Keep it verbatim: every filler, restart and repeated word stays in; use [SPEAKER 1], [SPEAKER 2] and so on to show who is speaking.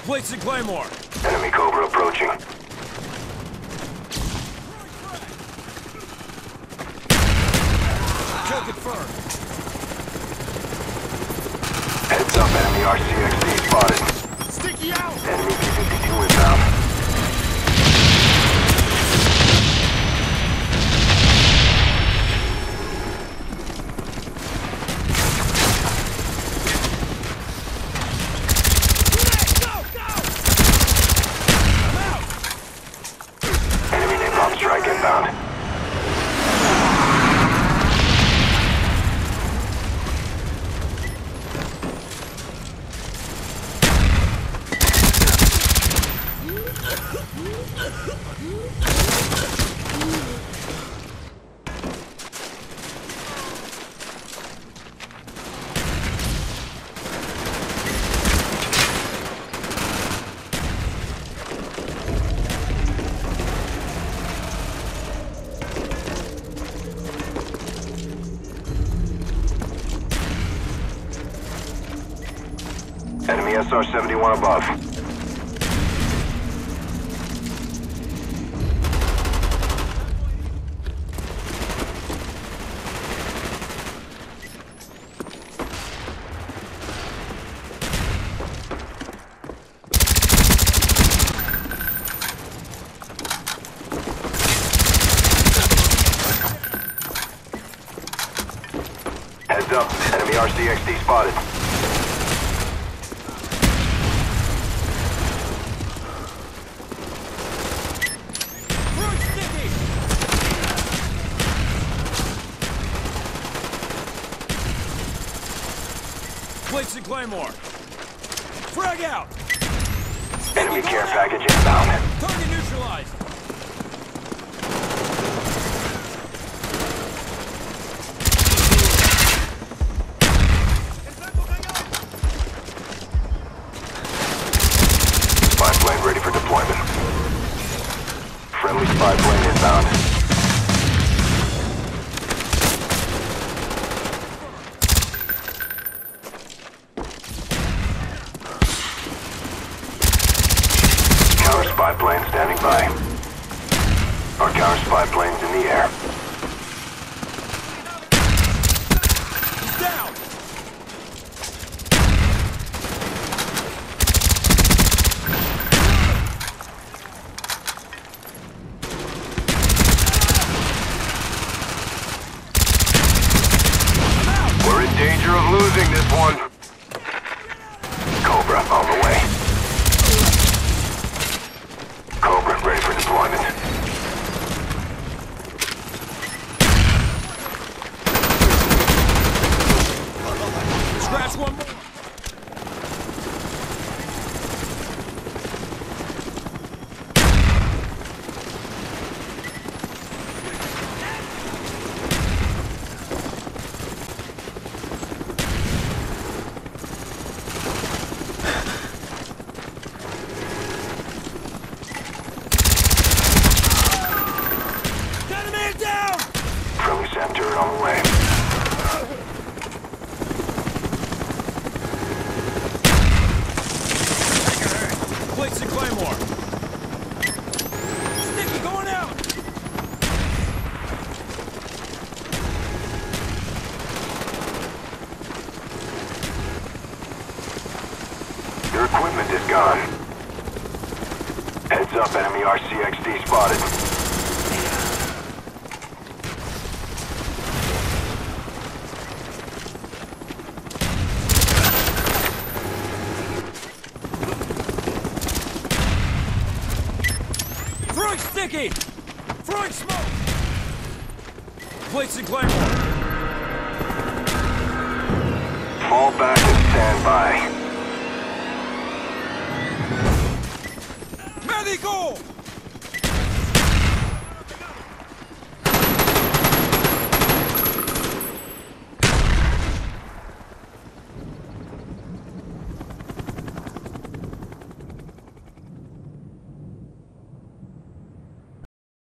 [SPEAKER 1] Blitz and Claymore.
[SPEAKER 2] Enemy Cobra approaching.
[SPEAKER 1] Kill confirmed.
[SPEAKER 2] Heads up, enemy R C X D spotted.
[SPEAKER 1] Sticky out!
[SPEAKER 2] Enemy P fifty-two inbound.
[SPEAKER 1] Go, go! I'm out!
[SPEAKER 2] Enemy napalm strike inbound. Enemy S R seventy-one above. Heads up, enemy R C X D spotted.
[SPEAKER 1] Fruit sticky! Blitz and Claymore. Frag out!
[SPEAKER 2] Enemy care package inbound.
[SPEAKER 1] Target neutralized!
[SPEAKER 2] Spy plane ready for deployment. Friendly spy plane inbound. Counter spy plane standing by. Our counter spy plane's in the air.
[SPEAKER 1] He's down!
[SPEAKER 2] We're in danger of losing this one. Cobra on the way. Cobra ready for deployment.
[SPEAKER 1] Scratch one more! Got a man down!
[SPEAKER 2] Friendly SAM turret on the way.
[SPEAKER 1] Blitz and Claymore. Sticky going out!
[SPEAKER 2] Your equipment is gone. Heads up, enemy R C X D spotted.
[SPEAKER 1] Throwing sticky! Throwing smoke! Blitz and Claymore.
[SPEAKER 2] Fall back and stand by.
[SPEAKER 1] Medical!